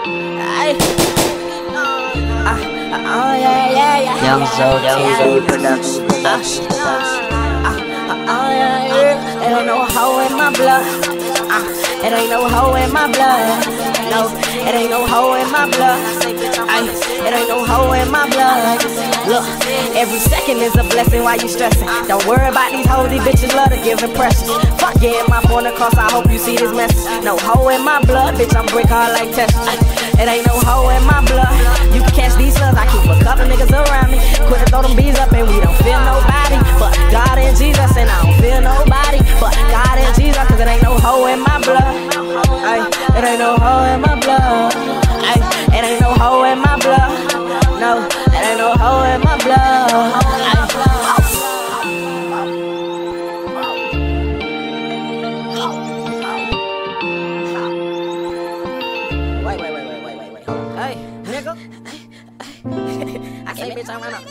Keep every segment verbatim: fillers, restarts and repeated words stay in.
Ay. Uh, oh yeah, yeah, yeah. Young Zo T V production, production, production. Uh, uh, oh yeah, yeah. It ain't no hoe in my blood. Uh, it ain't no hoe in my blood. No, it ain't no hoe in my blood. Ay, it ain't no hoe in my blood. Look, every second is a blessing while you stressing. Don't worry about these hoes, these bitches love to give impressions. Fuck getting my point across, I hope you see this message. No hoe in my blood, bitch, I'm brick hard like Tesla. It ain't no hoe in my blood. You can catch these slugs, I keep a couple niggas around me. Quit to throw them bees up and we don't feel nobody but God and Jesus, and I don't feel nobody but God and Jesus, cause it ain't no hoe in my blood. Ay, it ain't no hoe in my blood. Ay, it ain't no hoe in my blood. No, it ain't no hoe in my blood. Ay. Wait, wait, wait, wait, wait, wait, wait. Hey, nigga. I say, bitch, I'm running.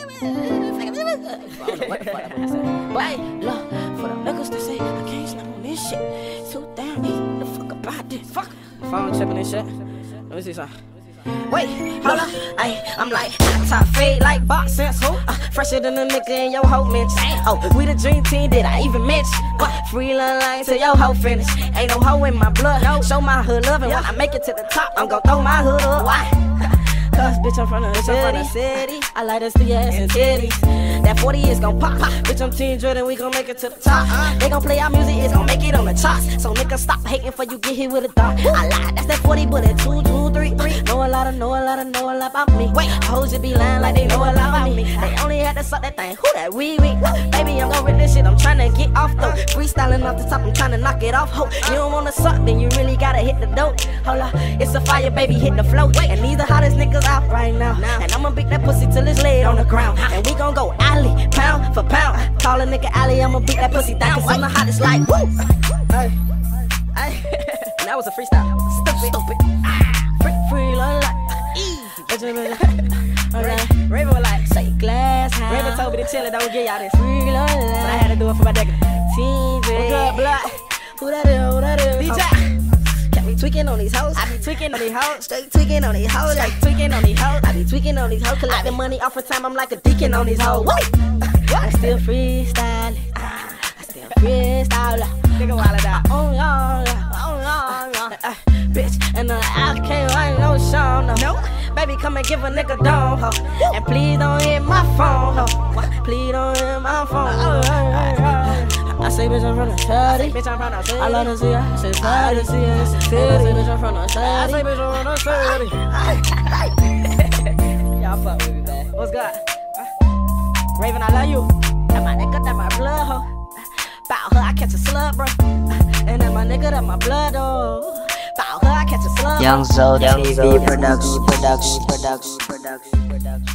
But hey, look, for the niggas to say I can't snap on this shit, too damn easy. What the fuck about this? Fuck. Phone chipping this shit. Let me see something. Wait, hold up, ay, I'm like top fade like box sense, who? Uh, fresher than a nigga in your hoe mention. Oh, we the dream team, did I even mention? What? Free line line till your hoe finish. Ain't no hoe in my blood, no. Show my hood love, and when I make it to the top, I'm gon' throw my hood up. Why? Cause bitch, I'm from the city. From the city. I like to see ass and titties. That forty is gon' pop, pop. Bitch, I'm Team Jordan, we gon' make it to the top. uh, They gon' play our music, it's gon' make it on the charts. So nigga, stop hating for you get hit with a dart. I lied, that's that forty, but that two, two, three, three. Know a lot of, know a lot of, know a lot about me. Wait, hoes you be lying like they know a lot about me. They only had to suck that thing, who that wee wee? Baby, I'm gon' rip this shit, I'm tryna get off though. Freestyling off the top, I'm tryna knock it off. Ho, you don't wanna suck, then you really gotta hit the dope. Hold up, it's a fire, baby, hit the flow. And these the hottest niggas out right now. And I'ma beat that pussy till it's laid on the ground. And we gon' go alley, pound for pound. Call a nigga alley, I'ma beat that pussy down. Cause I'm the hottest like woo. Hey, hey. That was a freestyle. Stupid, stupid. Free, free, la la. Alright, Raven was like, say glass high. Raven told me to chill it, don't get y'all this. Free, la la. But I had to do it for my nigga. Team J. Good blood. Who that is? Who that is? D J. Be tweaking on these hoes, I be tweaking on these hoes, straight tweaking on these hoes, straight tweaking on these hoes. I be tweaking on these hoes, collecting money off for time. I'm like a deacon on these hoes. I still freestyling, I still freestyling. Nigga while I oh no, oh no, bitch, and uh, I can't write no song, no. Nope. Baby, come and give a nigga dome, ho. And please don't hit my phone, ho. Please don't hit my phone. I say bitch, I'm from the city. Bitch, I'm from the city. I love to see her. I say proud to see her. It's a city. I say bitch, I'm from the city. I say bitch, I'm from the city. Y'all fuck with me, man. What's good? Uh, Raven, I love you. That my nigga, that my blood, ho. Bout her, I catch a slug, bro. And that my nigga, that my blood, oh. Bout her, I catch a slug. Young Zo T V production, production, production, production, production.